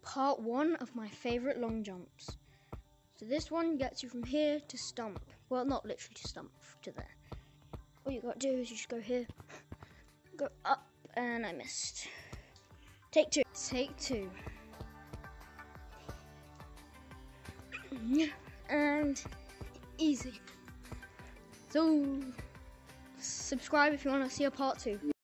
part 1 of my favourite long jumps. So this one gets you from here to stump. Well, not literally to stump, to there. All you gotta do is you just go here, go up, and I missed. Take 2. Take 2. And easy. So subscribe if you want to see a part 2.